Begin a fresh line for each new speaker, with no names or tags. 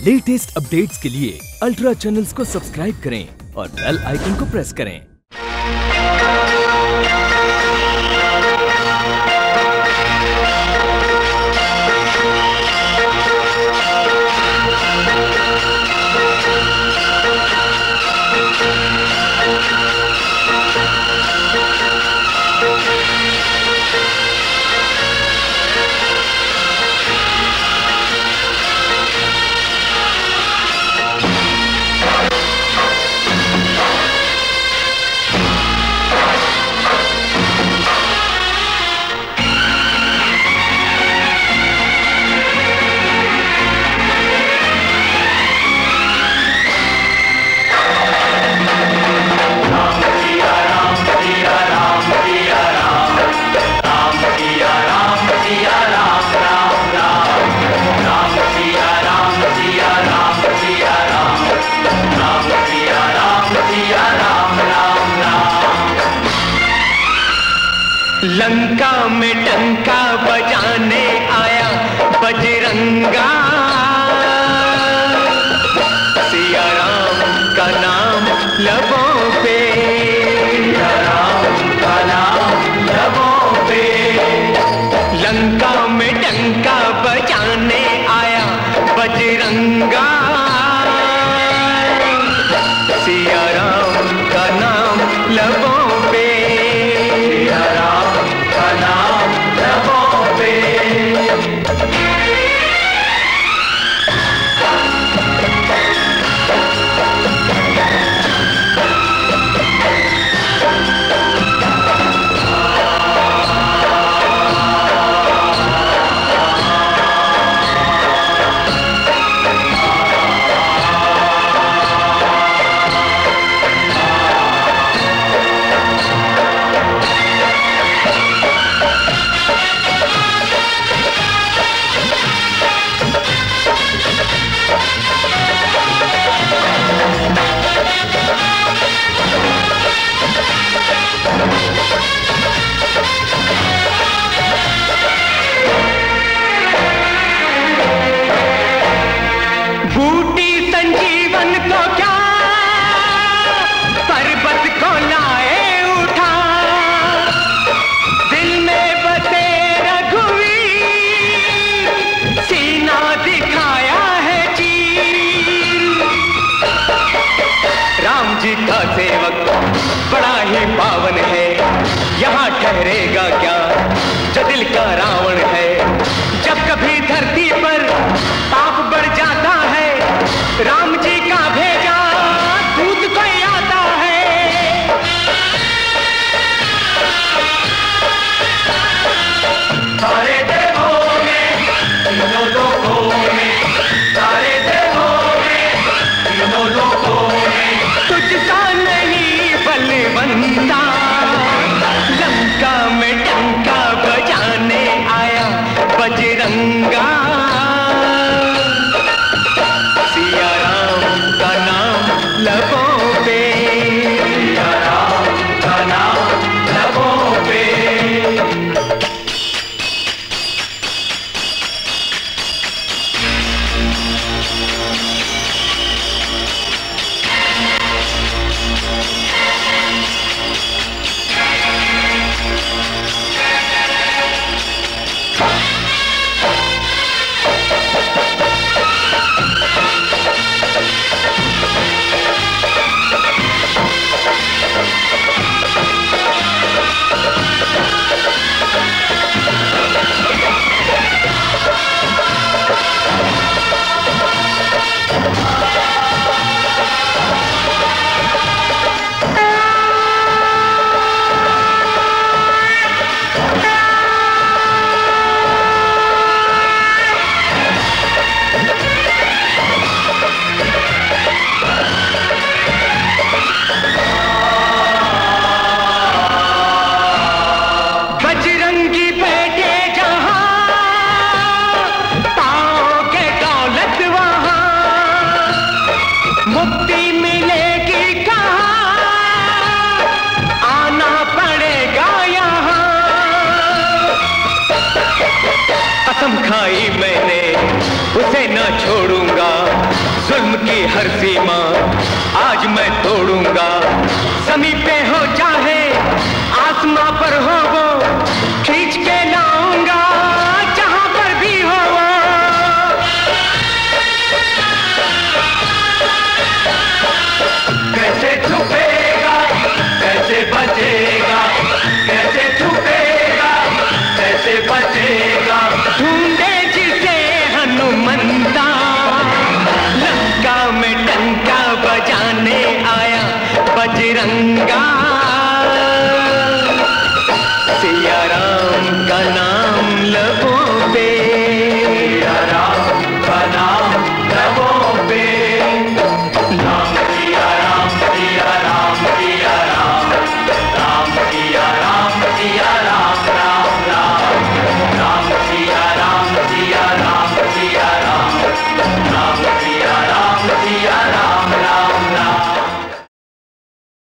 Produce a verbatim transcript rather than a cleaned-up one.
Latest updates के लिए ultra channels को सब्सक्राइब करें और बेल आइकन को प्रेस करें।
लंका में डंका बजाने आया बजरंगा, सिया राम का नाम लबों पे, सिया राम का नाम लबों पे। लंका में डंका बजाने आया बजरंगा, सिया राम का नाम लबों पे, सिया राम का नाम लबों पे। बूटी संजीवन को क्या पर्वत को लाए उठा, दिल में बसे रघुवीर, सीना दिखाया है चीर। राम जी का सेवक बड़ा ही पावन है, यहाँ ठहरेगा क्या जो दिल का रावण है। जब कभी धरती पर पाप बढ़ जाता है, राम जी का भेजा दूत कोई आता है। सारे देवों में तीनों लोकों में, सारे देवों में तीनों लोकों में तुझसा नहीं बलवंता। लंका में डंका बजाने आया बजरंगा, सिया राम का नाम लबों पे, सिया राम का नाम लबों पे। कसम खाई मैंने उसे न छोड़ूंगा, जुल्म की हर सीमा आज मैं तोड़ूंगा। ज़मीं पे हो चाहे आसमां पर हो,